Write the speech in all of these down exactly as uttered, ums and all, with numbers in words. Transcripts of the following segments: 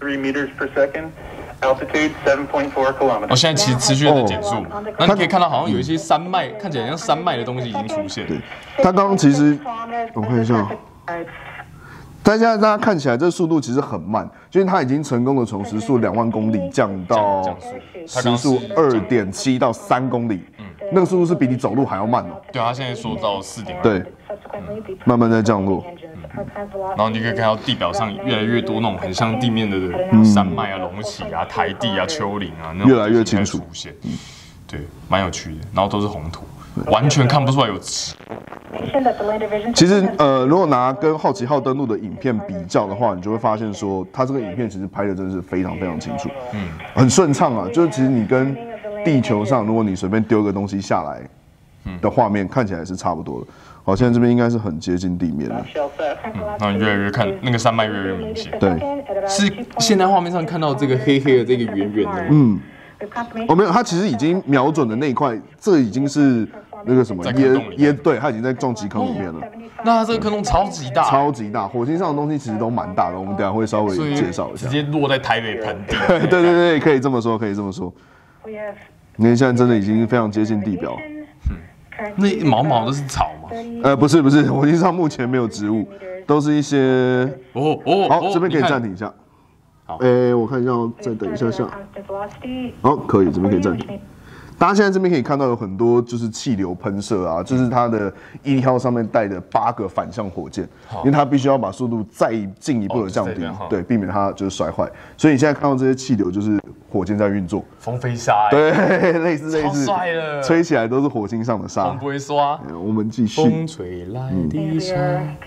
three meters per second, altitude seven point four kilometers. 哦，现在其实持续在减速，那你可以看到好像有一些山脉，看起来像山脉的东西已经出现。 对，它刚刚其实我看一下。但现在大家看起来，这速度其实很慢，就是它已经成功的从时速两万公里降到时速二点七到三公里，嗯，那个速度是比你走路还要慢哦。 对，它现在说到四点二， 对，慢慢在降落。 嗯，然后你可以看到地表上越来越多那种很像地面的山脉啊、隆起啊、台地啊、丘陵啊，那种越来越清楚出现。对，蛮有趣的，然后都是红土。完全看不出来有纸。 其实，呃，如果拿跟好奇号登陆的影片比较的话，你就会发现说，它这个影片其实拍的真的是非常非常清楚，嗯，很顺畅啊。就是其实你跟地球上，如果你随便丢个东西下来的画面，看起来是差不多的。好，现在这边应该是很接近地面了。 嗯，然后你越来越看那个山脉越来越明显。 对， 是现在画面上看到这个黑黑的这个圆圆的。 嗯。哦，没有，它其实已经瞄准的那一块，这已经是那个什么椰椰，对，它已经在撞击坑里面了。 那它这个坑洞超级大， 超级大，火星上的东西其实都蛮大的，我们等一下会稍微介绍一下。 直接落在台北盆地。 对对对，可以这么说，可以这么说。你看现在真的已经非常接近地表。 嗯，那毛毛的是草吗？ 呃，不是不是，火星上目前没有植物，都是一些。 哦哦， 好，这边可以暂停一下。好，哎，我看一下，再等一下下。好，可以，这边可以暂停。大家现在这边可以看到有很多就是气流喷射啊，就是它的毅力号上面带的八个反向火箭，因为它必须要把速度再进一步的降低，对，避免它就是摔坏。所以你现在看到这些气流就是火箭在运作， 风飞沙， 对，类似类似， 超帅的， 吹起来都是火星上的沙， 风不会刷。 我们继续， 风吹来的沙。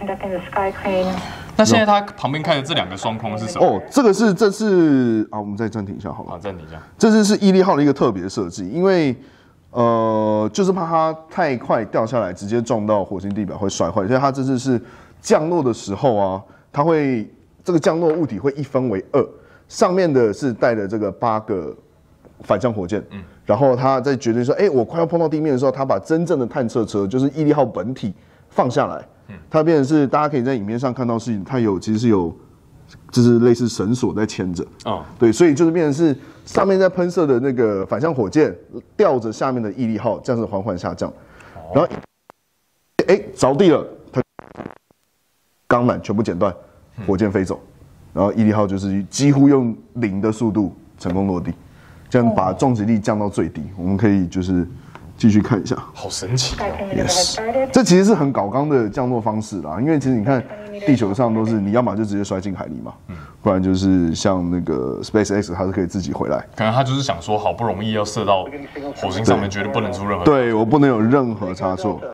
那现在它旁边开的这两个双框是什么？ 哦，这个是这是啊，我们再暂停一下好了。 好，暂停一下。 这次是毅力号的一个特别设计，因为呃，就是怕它太快掉下来，直接撞到火星地表会摔坏，所以它这次是降落的时候啊，它会这个降落物体会一分为二，上面的是带的这个八个反向火箭，嗯，然后它在决定说，哎、欸，我快要碰到地面的时候，它把真正的探测车，就是毅力号本体放下来。它变成是，大家可以在影片上看到是，它有其实是有，就是类似绳索在牵着，哦，对，所以就是变成是上面在喷射的那个反向火箭吊着下面的毅力号，这样子缓缓下降，哦、然后，哎、欸、着地了，它钢缆全部剪断，火箭飞走，然后毅力号就是几乎用零的速度成功落地，这样把撞击力降到最低，我们可以就是。继续看一下， 好神奇哦 ！Yes， 这其实是很搞刚的降落方式啦，因为其实你看地球上都是你要么就直接摔进海里嘛，嗯、不然就是像那个 SpaceX 它是可以自己回来。 可能他就是想说，好不容易要射到火星上面，绝对不能出任何。 对我不能有任何差错。